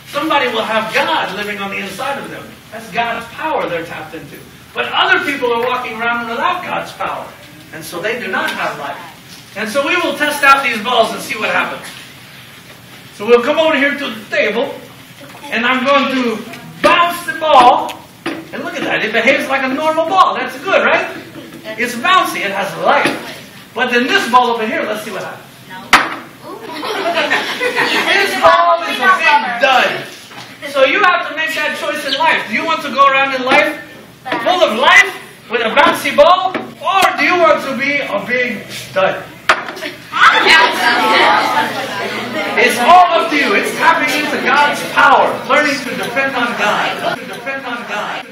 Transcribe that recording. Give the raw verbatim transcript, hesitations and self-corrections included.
Somebody will have God living on the inside of them. That's God's power they're tapped into. But other people are walking around without God's power. And so they do not have life. And so we will test out these balls and see what happens. So we'll come over here to the table. And I'm going to bounce the ball. And look at that. It behaves like a normal ball. That's good, right? It's bouncy. It has life. But then this ball over here, let's see what happens. This ball is a big dud. So you have to make that choice in life. Do you want to go around in life full of life with a bouncy ball? Or do you want to be a big dud? It's all up to you. It's tapping into God's power. Learning to depend on God. To depend on God.